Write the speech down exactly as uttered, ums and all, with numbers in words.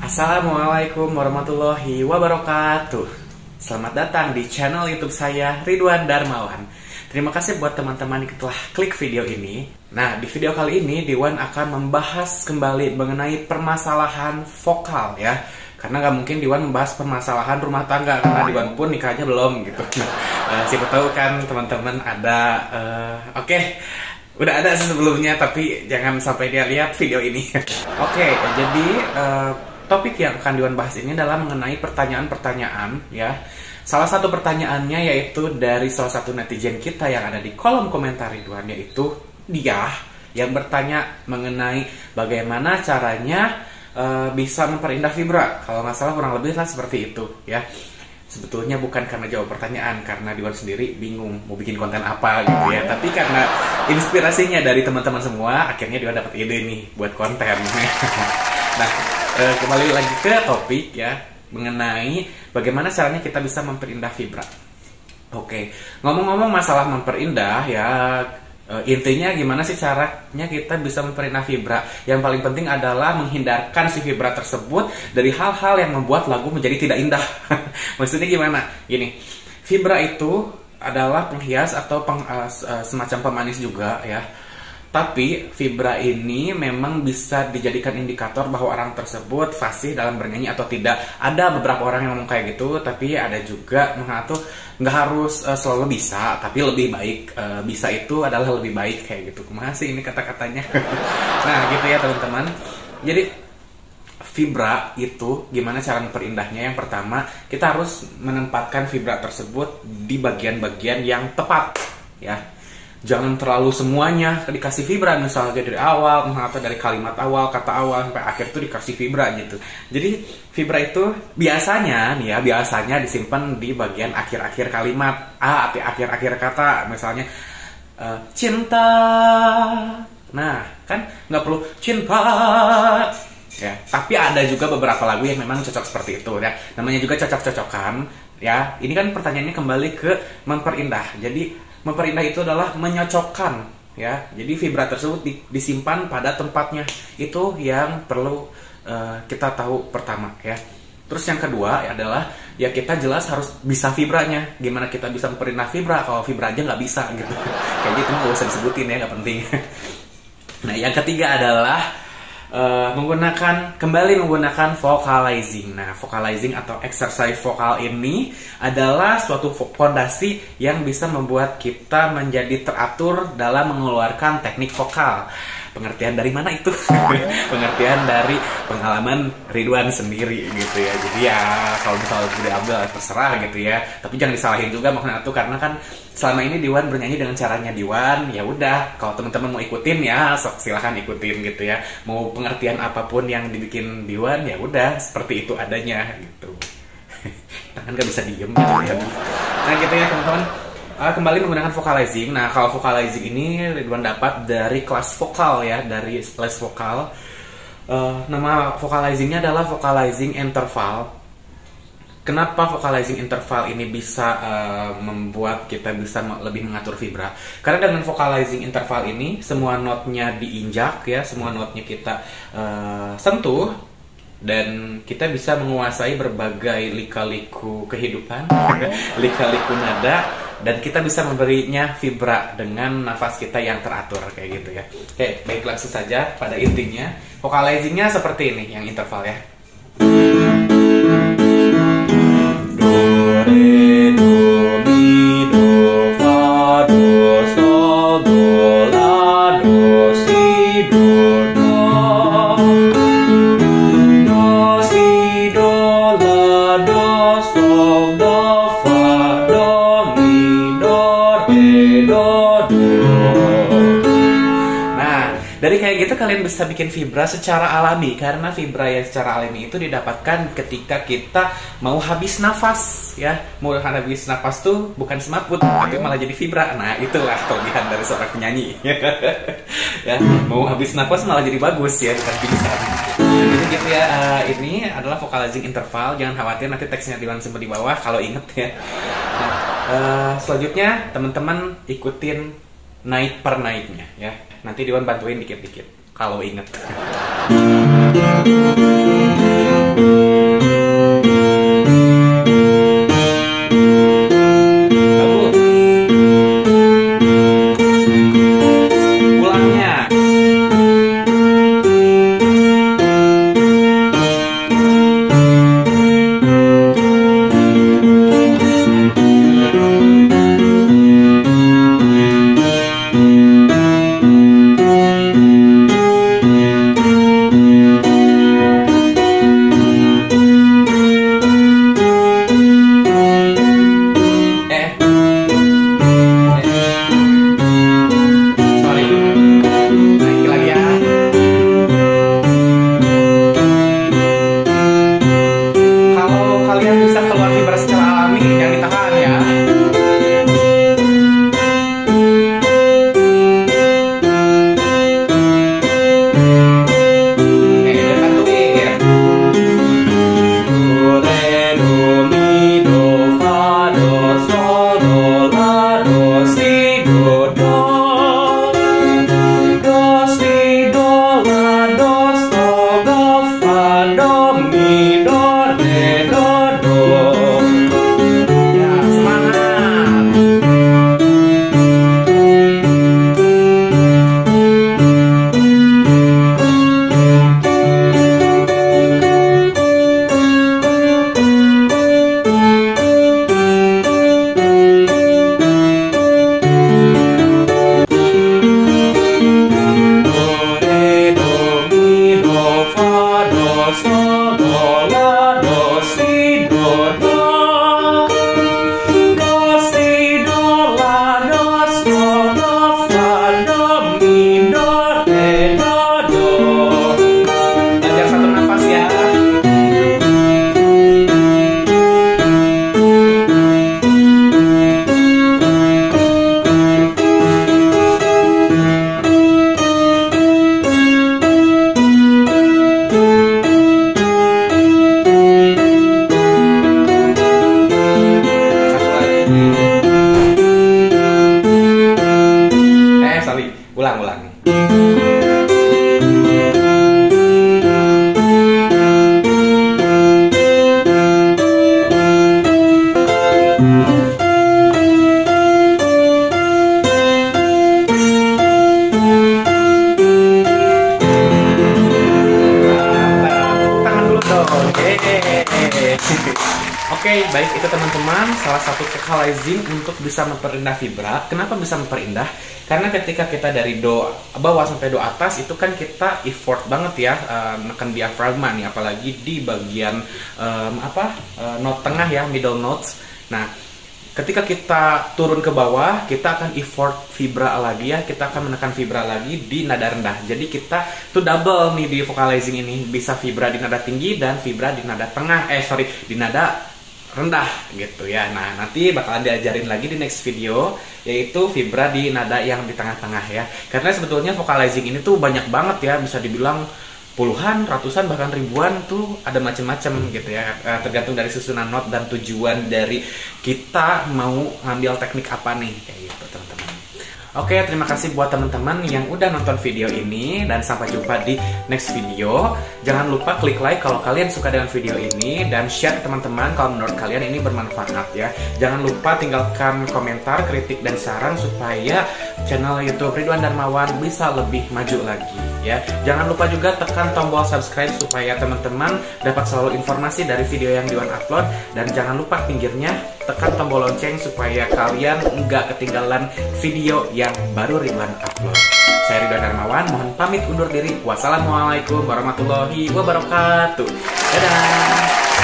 Assalamualaikum warahmatullahi wabarakatuh. Selamat datang di channel YouTube saya, Ridwan Darmawan. Terima kasih buat teman-teman yang telah klik video ini. Nah, di video kali ini Diwan akan membahas kembali mengenai permasalahan vokal ya. Karena nggak mungkin Diwan membahas permasalahan rumah tangga, karena Diwan pun nikahnya belum gitu. uh, Siapa tahu kan teman-teman ada uh, Oke, okay. Udah ada sebelumnya, tapi jangan sampai dia lihat video ini. Oke, okay, jadi uh, topik yang akan Diwan bahas ini adalah mengenai pertanyaan-pertanyaan ya. Salah satu pertanyaannya yaitu dari salah satu netizen kita yang ada di kolom komentar Ridwan, yaitu dia yang bertanya mengenai bagaimana caranya uh, bisa memperindah vibra. Kalau nggak salah kurang lebih lah seperti itu ya. Sebetulnya bukan karena jawab pertanyaan, karena Diwan sendiri bingung mau bikin konten apa gitu ya. Tapi karena inspirasinya dari teman-teman semua, akhirnya Diwan dapat ide nih buat konten. Nah, eh, kembali lagi ke topik ya, mengenai bagaimana caranya kita bisa memperindah vibra. Oke, ngomong-ngomong masalah memperindah ya, eh, intinya gimana sih caranya kita bisa memperindah vibra? Yang paling penting adalah menghindarkan si vibra tersebut dari hal-hal yang membuat lagu menjadi tidak indah. Maksudnya gimana? Gini, vibra itu adalah penghias atau peng, uh, semacam pemanis juga ya. Tapi vibra ini memang bisa dijadikan indikator bahwa orang tersebut fasih dalam bernyanyi atau tidak. Ada beberapa orang yang ngomong kayak gitu, tapi ada juga mengatur nggak harus uh, selalu bisa, tapi lebih baik uh, bisa itu adalah lebih baik kayak gitu. Masih ini kata-katanya. Nah gitu ya teman-teman. Jadi vibra itu gimana cara memperindahnya? Yang pertama, kita harus menempatkan vibra tersebut di bagian-bagian yang tepat ya. Jangan terlalu semuanya dikasih vibra, misalnya dari awal atau dari kalimat awal, kata awal sampai akhir tuh dikasih vibra gitu. Jadi vibra itu biasanya nih ya, biasanya disimpan di bagian akhir-akhir kalimat, ah, akhir-akhir kata, misalnya uh, cinta. Nah, kan nggak perlu cinta. Ya, tapi ada juga beberapa lagu yang memang cocok seperti itu ya. Namanya juga cocok-cocokan ya. Ini kan pertanyaannya kembali ke memperindah. Jadi memperindah itu adalah menyocokkan ya. Jadi vibra tersebut di, disimpan pada tempatnya. Itu yang perlu uh, kita tahu pertama ya. Terus yang kedua adalah ya kita jelas harus bisa vibranya. Gimana kita bisa memperindah vibra kalau vibra aja nggak bisa gitu. Kayak gitu nggak usah disebutin ya, nggak penting. Nah yang ketiga adalah Uh, menggunakan kembali menggunakan vocalizing. Nah, vocalizing atau exercise vokal ini adalah suatu fondasi yang bisa membuat kita menjadi teratur dalam mengeluarkan teknik vokal. Pengertian dari mana itu? Pengertian dari pengalaman Ridwan sendiri gitu ya. Jadi ya kalau misalnya diambil terserah gitu ya. Tapi jangan disalahin juga maksudnya itu, karena kan selama ini Diwan bernyanyi dengan caranya Diwan. Ya udah, kalau teman-teman mau ikutin ya silahkan ikutin gitu ya. Mau pengertian apapun yang dibikin Diwan ya udah seperti itu adanya gitu. Tangan gak bisa diem gitu ya. Nah gitu ya teman-teman. Uh, kembali menggunakan vocalizing. Nah, kalau vocalizing ini Ridwan dapat dari kelas vokal ya, dari les vokal. Uh, nama vocalizingnya adalah vocalizing interval. Kenapa vocalizing interval ini bisa uh, membuat kita bisa lebih mengatur vibra? Karena dengan vocalizing interval ini semua notnya diinjak ya, semua notnya kita uh, sentuh, dan kita bisa menguasai berbagai lika-liku kehidupan, lika-liku nada, dan kita bisa memberinya vibra dengan nafas kita yang teratur kayak gitu ya. Oke, baik langsung saja pada intinya. Vocalizingnya seperti ini, yang interval ya. Do, re, do, mi, do, fa, do, sol, do, la, do, si, do, do. Do, si, do, la, do, sol, do, fa, do, mi, do, re, do, do. Nah, dari kayak gitu kalian bisa bikin vibra secara alami, karena vibra yang secara alami itu didapatkan ketika kita mau habis nafas ya. Mau habis nafas tuh bukan semaput, tapi malah jadi vibra. Nah itulah kelebihan dari seorang penyanyi. Ya, mau habis nafas malah jadi bagus ya, bukan pingsan. Jadi gitu ya, uh, ini adalah vocalizing interval. Jangan khawatir, nanti teksnya dilangsung di bawah kalau inget ya. Nah, uh, selanjutnya teman-teman ikutin naik per naiknya ya. Nanti Diwan bantuin dikit-dikit kalau inget. sol, do, la, do, si, do, do. Do, si, do, la, do, sol, do, fa, do, mi, do, re, do, do. Belajar satu nafas ya. Ulang-ulang. Tangan dulu dong. Oke, baik itu teman-teman, salah satu vocalizing untuk bisa memperindah vibra. Kenapa bisa memperindah? Karena ketika kita dari do bawah sampai do atas itu kan kita effort banget ya, uh, neken diafragma nih, apalagi di bagian um, apa uh, note tengah ya, middle notes. Nah, ketika kita turun ke bawah, kita akan effort vibra lagi ya, kita akan menekan vibra lagi di nada rendah. Jadi kita tuh double nih di vocalizing ini, bisa vibra di nada tinggi dan vibra di nada tengah, eh sorry di nada rendah gitu ya. Nah, nanti bakalan diajarin lagi di next video, yaitu vibra di nada yang di tengah-tengah ya. Karena sebetulnya vocalizing ini tuh banyak banget ya, bisa dibilang puluhan, ratusan, bahkan ribuan tuh ada macam-macam gitu ya. Tergantung dari susunan not dan tujuan dari kita mau ngambil teknik apa nih, kayak gitu teman-teman. Oke, terima kasih buat teman-teman yang udah nonton video ini, dan sampai jumpa di next video. Jangan lupa klik like kalau kalian suka dengan video ini, dan share ke teman-teman kalau menurut kalian ini bermanfaat ya. Jangan lupa tinggalkan komentar, kritik, dan saran supaya channel YouTube Ridwan Darmawan bisa lebih maju lagi ya. Jangan lupa juga tekan tombol subscribe supaya teman-teman dapat selalu informasi dari video yang Ridwan upload, dan jangan lupa pinggirnya tekan tombol lonceng supaya kalian nggak ketinggalan video yang baru Ridwan upload. Saya Ridwan Darmawan, mohon pamit undur diri. Wassalamualaikum warahmatullahi wabarakatuh. Dadah.